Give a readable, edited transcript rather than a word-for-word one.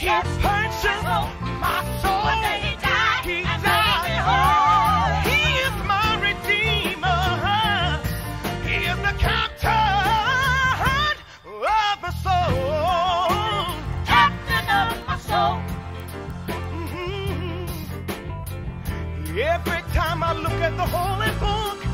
purchased my soul. One day he died, He and died. made me whole. He is my redeemer. He is the captain of my soul. Captain of my soul. Every time I look at the holy book,